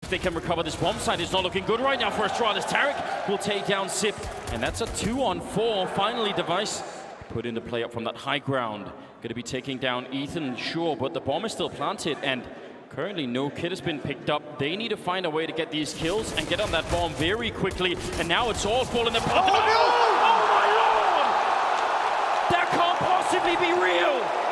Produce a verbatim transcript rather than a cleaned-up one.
They can recover this bomb site. It's not looking good right now for Astralis. Taric will take down Zip, and that's a two on four. Finally, Device put into play up from that high ground. Going to be taking down Ethan, sure, but the bomb is still planted, and currently no kit has been picked up. They need to find a way to get these kills and get on that bomb very quickly, and now it's all falling apart. Oh, no! Oh, oh my lord! That can't possibly be real!